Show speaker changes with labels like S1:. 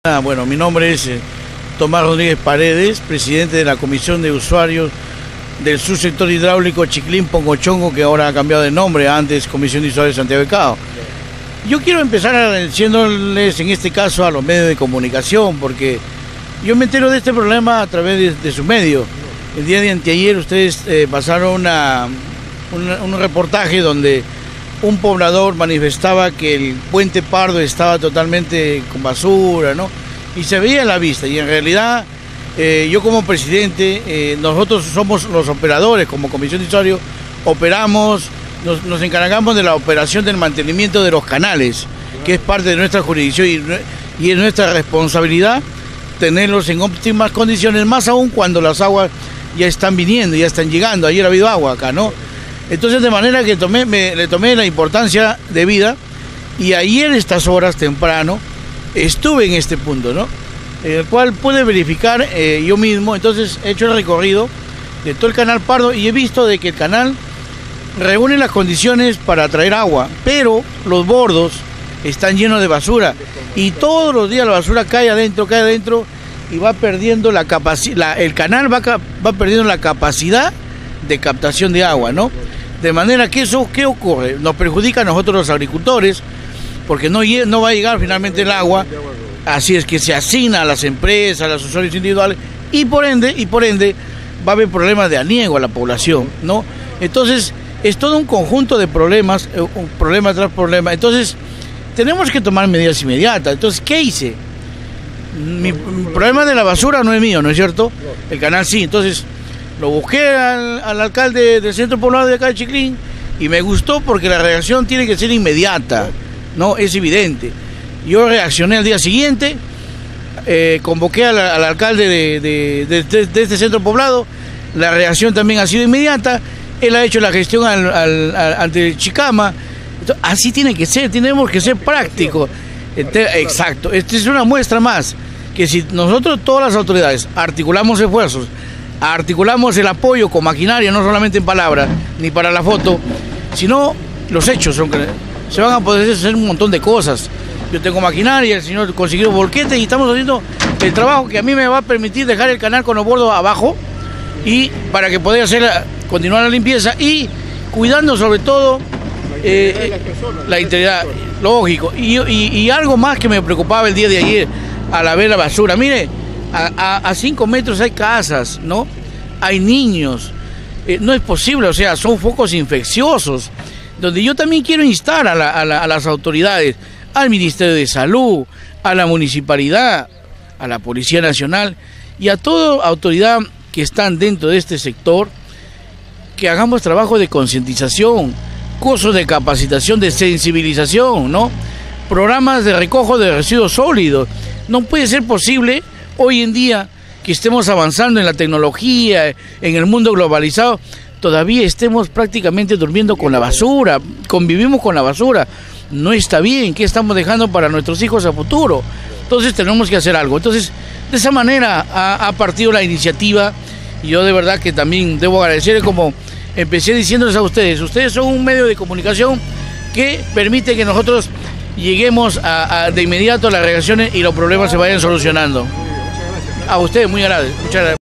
S1: Bueno, mi nombre es Tomás Rodríguez Paredes, presidente de la Comisión de Usuarios del Subsector Hidráulico Chiclín-Pongochongo, que ahora ha cambiado de nombre, antes Comisión de Usuarios de Santiago de Cao. Yo quiero empezar agradeciéndoles en este caso a los medios de comunicación, porque yo me entero de este problema a través de su medio. El día de anteayer ustedes pasaron un reportaje donde un poblador manifestaba que el puente Pardo estaba totalmente con basura, ¿no? Y se veía a la vista, y en realidad yo como presidente, nosotros somos los operadores, como Comisión de Usuarios, operamos, nos encargamos de la operación del mantenimiento de los canales, que es parte de nuestra jurisdicción y es nuestra responsabilidad tenerlos en óptimas condiciones, más aún cuando las aguas ya están viniendo, ya están llegando. Ayer ha habido agua acá, ¿no? Entonces, de manera que le tomé la importancia debida, y ayer, estas horas temprano, estuve en este punto, ¿no? El cual pude verificar yo mismo. Entonces he hecho el recorrido de todo el canal Pardo y he visto de que el canal reúne las condiciones para atraer agua, pero los bordos están llenos de basura y todos los días la basura cae adentro y va perdiendo la capacidad, el canal va perdiendo la capacidad de captación de agua, ¿no? De manera que eso, ¿qué ocurre? Nos perjudica a nosotros los agricultores, porque no va a llegar finalmente el agua. Así es que se asigna a las empresas, a los usuarios individuales, y por ende va a haber problemas de aniego a la población, ¿no? Entonces, es todo un conjunto de problemas, problema tras problema. Entonces, tenemos que tomar medidas inmediatas. Entonces, ¿qué hice? Mi problema de la basura no es mío, ¿no es cierto? El canal sí. Entonces, lo busqué al alcalde del centro poblado de acá de Chiclín, y me gustó porque la reacción tiene que ser inmediata, ¿no? Es evidente. Yo reaccioné al día siguiente, convoqué al alcalde de este centro poblado, la reacción también ha sido inmediata, él ha hecho la gestión ante Chicama. Entonces, así tiene que ser, tenemos que ser prácticos. Exacto, esta es una muestra más, que si nosotros, todas las autoridades, articulamos esfuerzos, articulamos el apoyo con maquinaria, no solamente en palabras, ni para la foto, sino los hechos, se van a poder hacer un montón de cosas. Yo tengo maquinaria, el señor consiguió volquete y estamos haciendo el trabajo que a mí me va a permitir dejar el canal con los bordos abajo, y para que pueda continuar la limpieza y cuidando sobre todo la integridad, lógico. Y algo más que me preocupaba el día de ayer al ver la basura. Mire, a 5 metros hay casas, ¿no? Hay niños. No es posible, o sea, son focos infecciosos, donde yo también quiero instar a las autoridades, al Ministerio de Salud, a la Municipalidad, a la Policía Nacional y a toda autoridad que están dentro de este sector, que hagamos trabajo de concientización, cursos de capacitación, de sensibilización, ¿no? Programas de recojo de residuos sólidos. No puede ser posible hoy en día que estemos avanzando en la tecnología, en el mundo globalizado, todavía estemos prácticamente durmiendo con la basura, convivimos con la basura. No está bien. ¿Qué estamos dejando para nuestros hijos a futuro? Entonces tenemos que hacer algo. Entonces, de esa manera ha partido la iniciativa, y yo de verdad que también debo agradecer, como empecé diciéndoles a ustedes. Ustedes son un medio de comunicación que permite que nosotros lleguemos de inmediato a las reacciones y los problemas se vayan solucionando. A ustedes, muy agradecido. Muchas gracias.